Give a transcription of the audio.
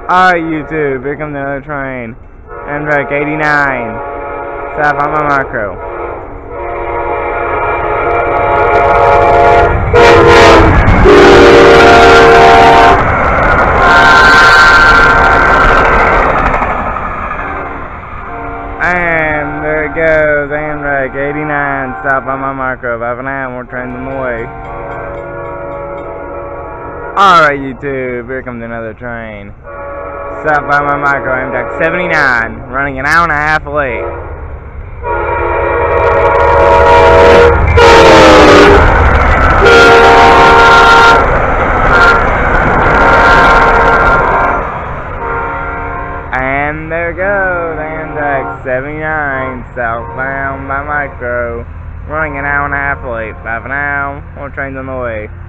Alright, YouTube, here comes another train. AMTRAK 89. Stop on my micro. And there it goes, AMTRAK 89. Stop on my micro. 5 and 9, more trains on the way. Alright, YouTube, here comes another train. Stop by my micro, AMTRAK 79, running an hour and a half late. And there goes, AMTRAK 79, southbound by micro, running an hour and a half late. 5 an hour, more trains on the way.